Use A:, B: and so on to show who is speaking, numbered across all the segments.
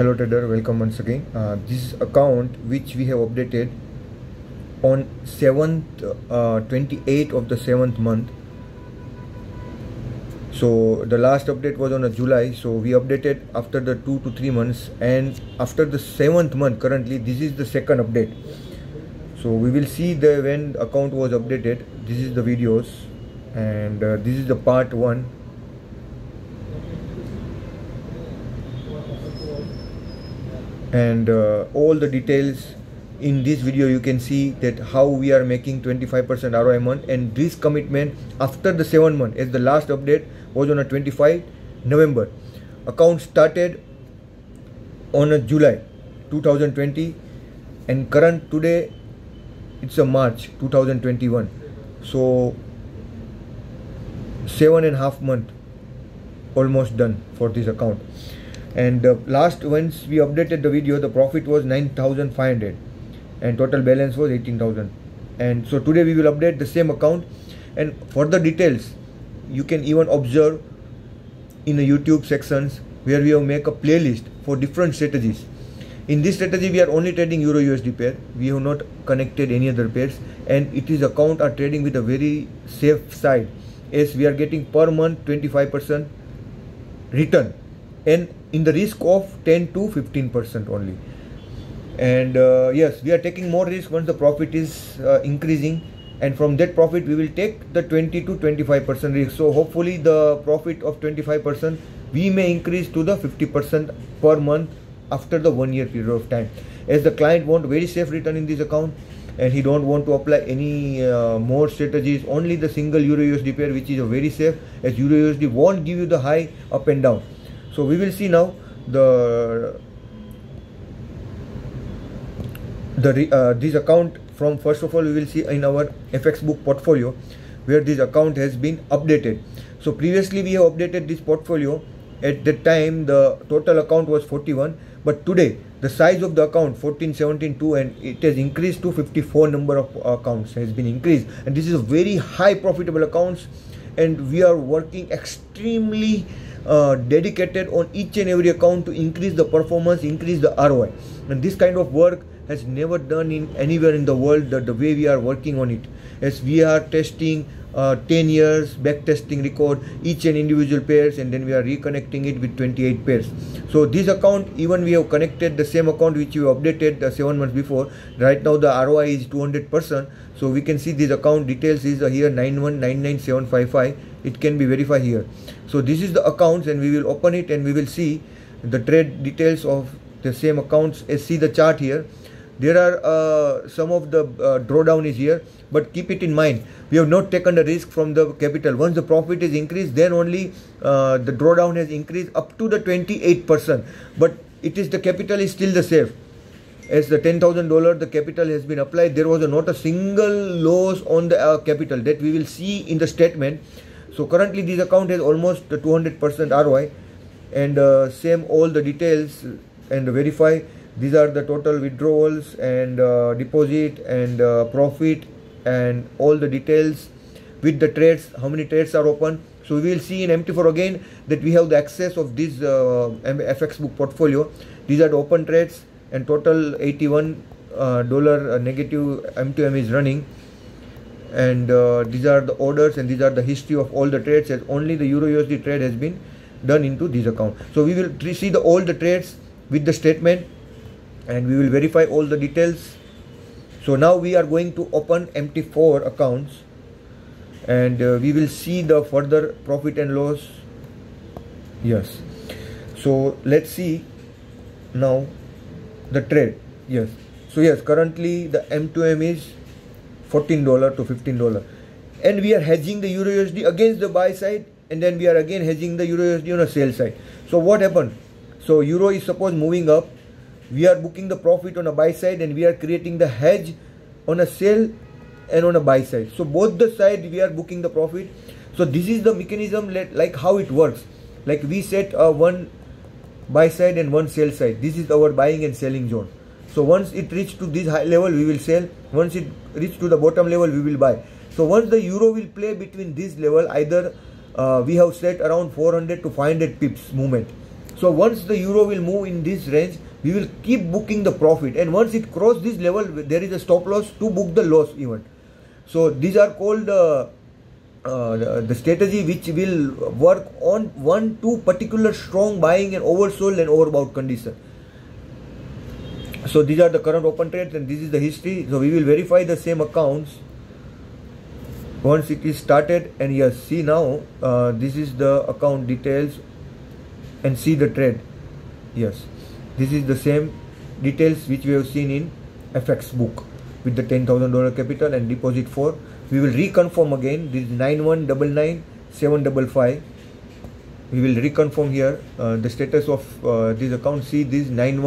A: Hello trader, welcome once again. This account which we have updated on 7th 28th of the 7th month. So the last update was on July, so we updated after the 2 to 3 months, and after the 7th month currently this is the second update. So we will see the when account was updated. This is the videos, and this is the part 1. And all the details in this video. You can see that how we are making 25% ROI month, and this commitment after the 7 month, as the last update was on a 25 November. Account started on a July 2020, and current today it's a March 2021. So 7.5 months almost done for this account. And last once we updated the video, the profit was 9,500 and total balance was 18,000. And so today we will update the same account, and for the details you can even observe in the YouTube sections where we have make a playlist for different strategies. In this strategy we are only trading Euro USD pair. We have not connected any other pairs, and it is account are trading with a very safe side, as we are getting per month 25% return, and in the risk of 10 to 15% only. And yes, we are taking more risk once the profit is increasing, and from that profit we will take the 20 to 25% risk. So hopefully the profit of 25% we may increase to the 50% per month after the 1 year period of time, as the client want very safe return in this account, and he don't want to apply any more strategies, only the single Euro USD pair, which is a very safe, as Euro USD won't give you the high up and down. So we will see now this account. From first of all we will see in our FX book portfolio where this account has been updated. So previously we have updated this portfolio. At that time the total account was 41, but today the size of the account 14, 17, 2, and it has increased to 54 number of accounts has been increased, and this is a very high profitable accounts, and we are working extremely dedicated on each and every account to increase the performance, increase the ROI. And this kind of work has never done in anywhere in the world, the way we are working on it, as we are testing 10 years back testing record each and individual pairs, and then we are reconnecting it with 28 pairs. So this account, even we have connected the same account which you updated 7 months before. Right now the ROI is 200%. So we can see this account details is here 9199755. It can be verified here. So this is the accounts, and we will open it and we will see the trade details of the same accounts. As see the chart here, there are some of the drawdown is here, but keep it in mind, we have not taken the risk from the capital. Once the profit is increased, then only the drawdown has increased up to the 28%, but it is the capital is still the same. As the $10,000 the capital has been applied, there was not a single loss on the capital, that we will see in the statement. So currently this account has almost 200% ROI, and same all the details and verify. These are the total withdrawals and deposit and profit, and all the details with the trades, how many trades are open. So we will see in MT4 again that we have the access of this FX book portfolio. These are the open trades, and total $81 negative M2M is running, and these are the orders, and these are the history of all the trades, as only the Euro USD trade has been done into this account. So we will see all the trades with the statement, and we will verify all the details. So now we are going to open MT4 accounts, and we will see the further profit and loss. Yes, so let's see now the trade. Yes, so yes, currently the M2M is $14 to $15, and we are hedging the Euro USD against the buy side, and then we are again hedging the Euro USD on a sell side. So what happened? So Euro is suppose moving up, we are booking the profit on a buy side, and we are creating the hedge on a sell and on a buy side. So both the side we are booking the profit. So this is the mechanism, like how it works. Like we set one buy side and one sell side. This is our buying and selling zone. So once it reach to this high level, we will sell. Once it reach to the bottom level, we will buy. So once the euro will play between this level, either we have set around 400 to 500 pips movement. So once the euro will move in this range, we will keep booking the profit, and once it crosses this level, there is a stop loss to book the loss even. So these are called the strategy which will work on 1-2 particular strong buying and oversold and overbought condition. So these are the current open trades, and this is the history. So we will verify the same accounts once it is started. And yes, see now this is the account details, and see the trade. Yes, this is the same details which we have seen in FX book with the $10,000 capital and deposit for. We will reconfirm again. This is 9199,755. We will reconfirm here the status of this account. See, this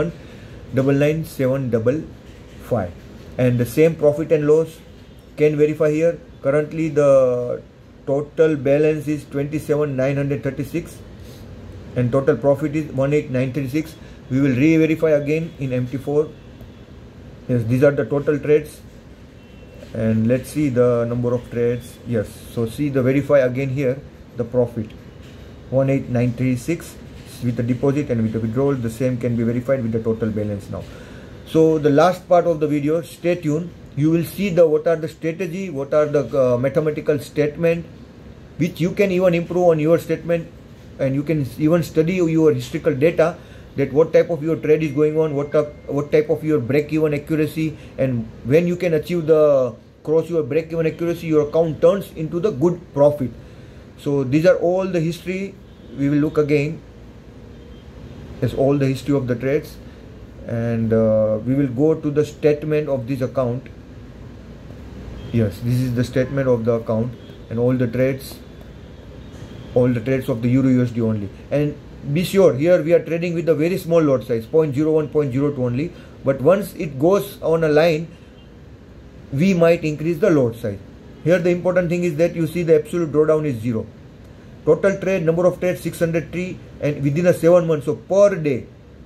A: 9199,755, and the same profit and loss can verify here. Currently the total balance is 27,936 and total profit is 18,936. We will re-verify again in MT4. Yes, these are the total trades, and let's see the number of trades. Yes, so see the verify again here, the profit 18,936 with the deposit and with the withdrawal. The same can be verified with the total balance now. So the last part of the video, stay tuned. You will see the what are the strategy, what are the mathematical statement which you can even improve on your statement, and you can even study your historical data, that what type of your trade is going on, what type of your break-even accuracy, and when you can achieve the cross your break-even accuracy, your account turns into the good profit. So these are all the history. We will look again. Yes, all the history of the trades, and we will go to the statement of this account. Yes, this is the statement of the account, and all the trades of the Euro USD only. And be sure, here we are trading with a very small lot size, 0.01, 0.02 only, but once it goes on a line, we might increase the lot size. Here the important thing is that you see the absolute drawdown is 0. Total trade, number of trades 603, and within a 7 months, so per day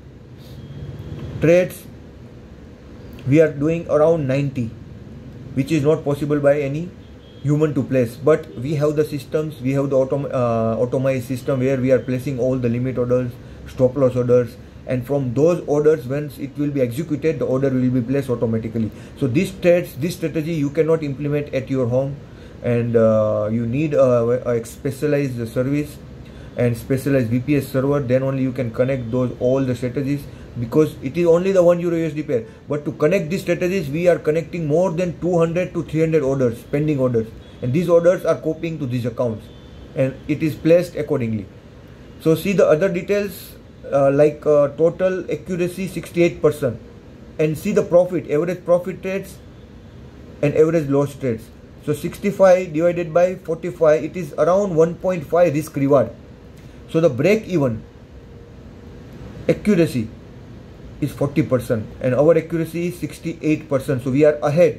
A: trades we are doing around 90, which is not possible by any human to place, but we have the systems, we have the automized system where we are placing all the limit orders, stop loss orders, and from those orders, once it will be executed, the order will be placed automatically. So these trades, this strategy you cannot implement at your home, and you need a specialized service and specialized VPS server. Then only you can connect all the strategies, because it is only the one Euro USD pair. But to connect these strategies, we are connecting more than 200 to 300 orders, pending orders, and these orders are copying to these accounts, and it is placed accordingly. So see the other details, like total accuracy 68%, and see the profit, average profit trades and average loss trades. So 65 divided by 45, it is around 1.5 risk reward. So the break even accuracy is 40%, and our accuracy is 68%. So we are ahead,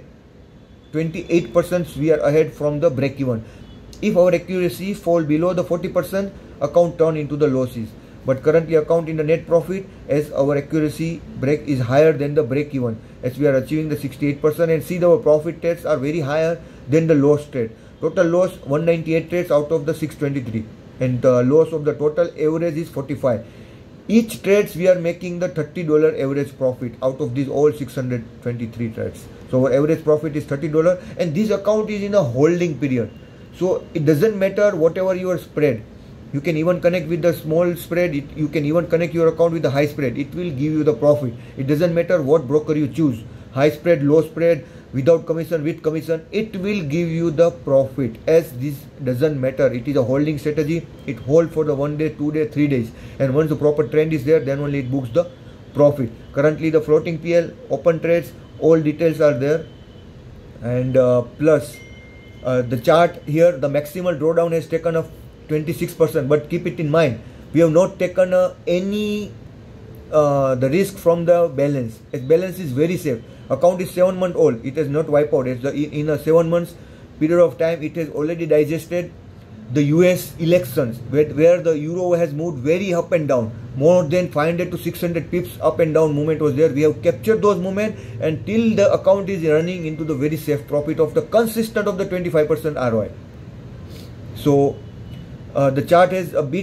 A: 28% we are ahead from the break even. If our accuracy fall below the 40%, account turn into the losses. But currently account in the net profit, as our accuracy break is higher than the break even, as we are achieving the 68%, and see our profit trades are very higher than the loss trade. Total loss 198 trades out of the 623, and the loss of the total average is 45. Each trades we are making the $30 average profit out of these all 623 trades. So our average profit is $30, and this account is in a holding period. So it doesn't matter whatever your spread. You can even connect with the small spread. You can even connect your account with the high spread. It will give you the profit. It doesn't matter what broker you choose. High spread, low spread, without commission, with commission. It will give you the profit, as this doesn't matter. It is a holding strategy. It holds for the 1 day, 2 day, 3 days. And once the proper trend is there, then only it books the profit. Currently the floating PL, open trades, all details are there. And plus the chart here, the maximal drawdown has taken a 26%, but keep it in mind, we have not taken any the risk from the balance, as balance is very safe. Account is 7 months old, it has not wiped out. In a 7 months period of time, it has already digested the US elections, where the euro has moved very up and down. More than 500 to 600 pips up and down movement was there. We have captured those movement, and till the account is running into the very safe profit of the consistent of the 25% ROI. So the chart has a bit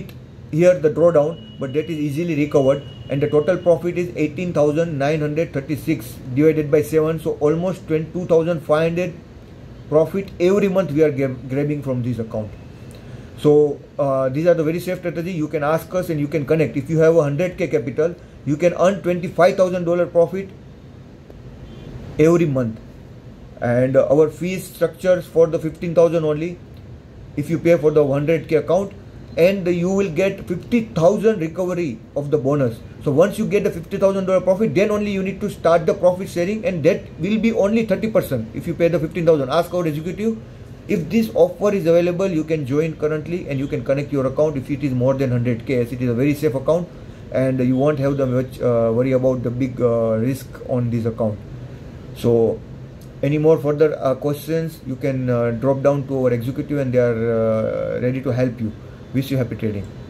A: here the drawdown, but that is easily recovered, and the total profit is 18,936 divided by 7, so almost 22,500 profit every month we are grabbing from this account. So these are the very safe strategy. You can ask us and you can connect. If you have a 100k capital, you can earn $25,000 profit every month, and our fees structures for the 15,000 only if you pay for the 100k account, and you will get 50,000 recovery of the bonus. So once you get the $50,000 profit, then only you need to start the profit sharing, and that will be only 30% if you pay the 15,000. Ask our executive if this offer is available. You can join currently and you can connect your account if it is more than 100k, as it is a very safe account and you won't have the much worry about the big risk on this account. So any more further questions, you can drop down to our executive and they are ready to help you. Wish you happy trading.